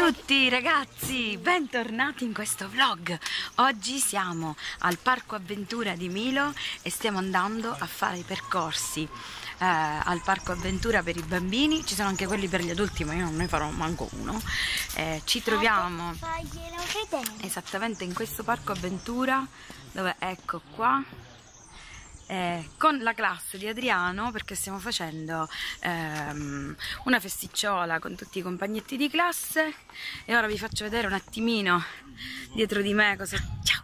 tutti ragazzi, bentornati in questo vlog. Oggi siamo al Parco Avventura di Milo e stiamo andando a fare i percorsi al Parco Avventura per i bambini. Ci sono anche quelli per gli adulti, ma io non ne farò manco uno. Ci troviamo esattamente in questo Parco Avventura dove, ecco qua, con la classe di Adriano, perché stiamo facendo una festicciola con tutti i compagnetti di classe. E ora vi faccio vedere un attimino dietro di me cosa... Ciao!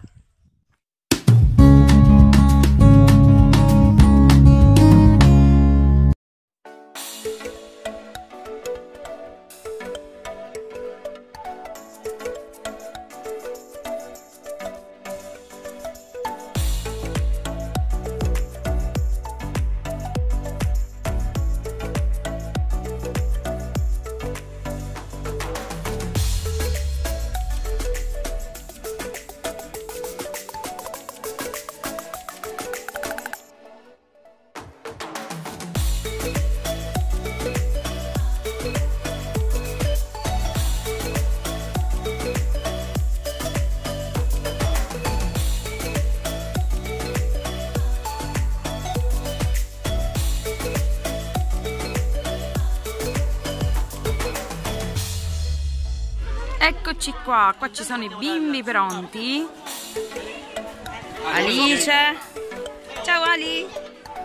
Eccoci qua, qua ci sono i bimbi pronti. Alice, ciao Ali.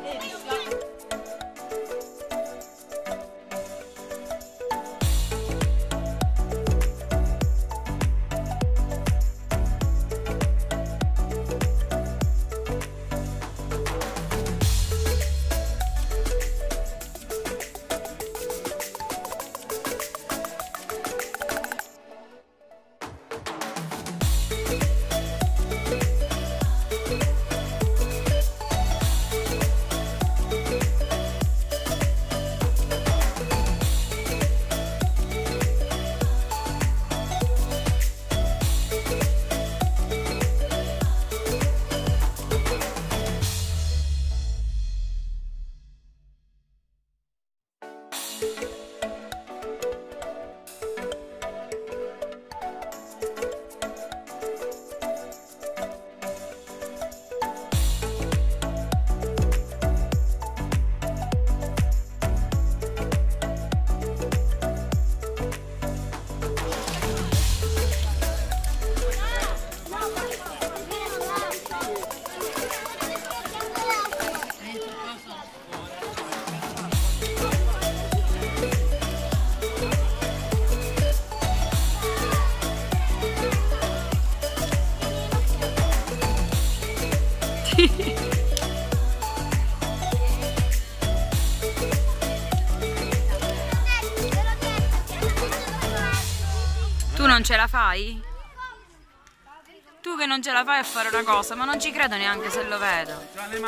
Tu non ce la fai? Tu che non ce la fai a fare una cosa, ma non ci credo neanche se lo vedo.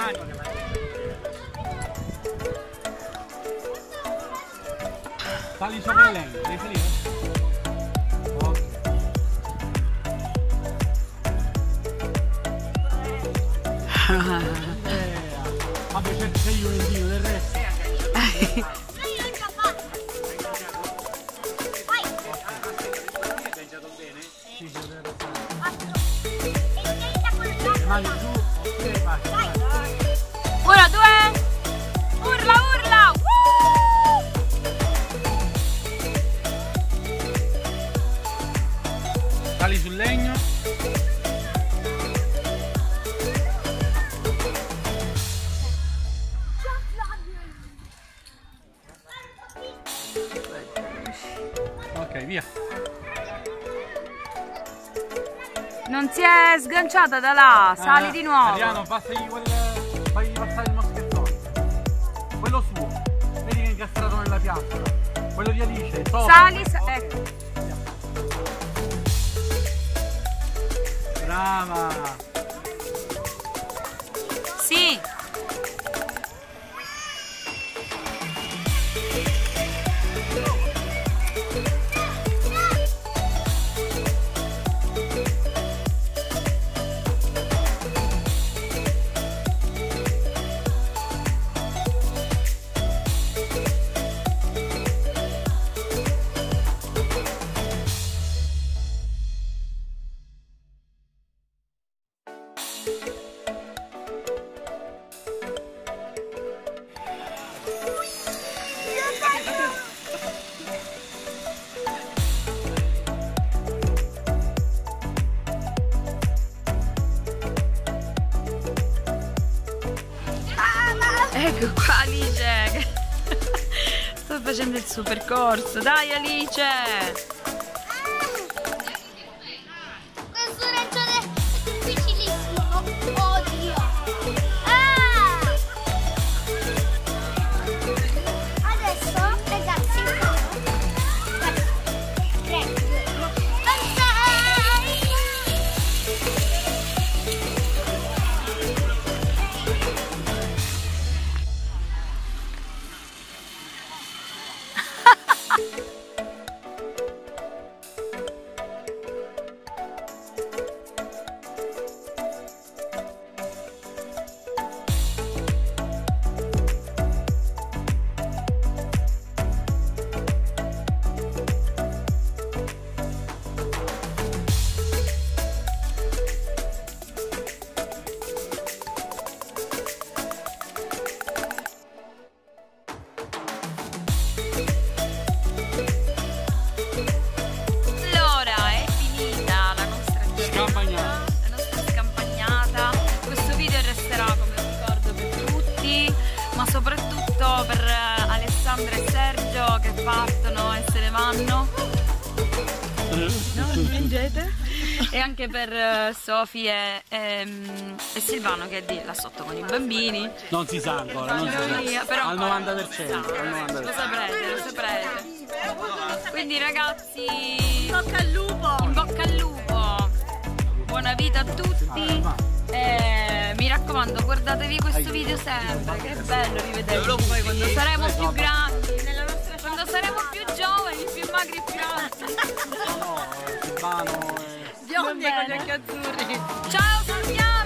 Sali sopra lei, devi salire? Ok. Vabbè, certo sei io il dio del resto. Mani giù, ok, vai. 1, 2, urla, urla! Sali sul legno. Ok, via. Non si è sganciata da là, sali di nuovo. Adriano, fagli passare il moschettone. Quello suo. Vedi che è incastrato nella piastra. Quello di Alice. Sopra. Sali, Okay. ecco. Brava. Sì. Ecco qua Alice. Sto facendo il suo percorso. Dai Alice. Questo ragione è difficilissimo. Oddio. Adesso, ragazzi, 3, 2, 1. Soprattutto per Alessandra e Sergio che partono e se ne vanno, no, leggete? E anche per Sofì e Silvano che è là sotto con i bambini. Non si sa ancora, non si sa. Però Al 90%. lo saprete. Quindi ragazzi, In bocca al lupo. in bocca al lupo, buona vita a tutti. Mi raccomando, guardatevi questo video sempre, che è bello rivederlo poi quando saremo più grandi, quando saremo più giovani, più magri e più alti. No, Silvano Biondi con gli occhi azzurri. Ciao, salutiamo!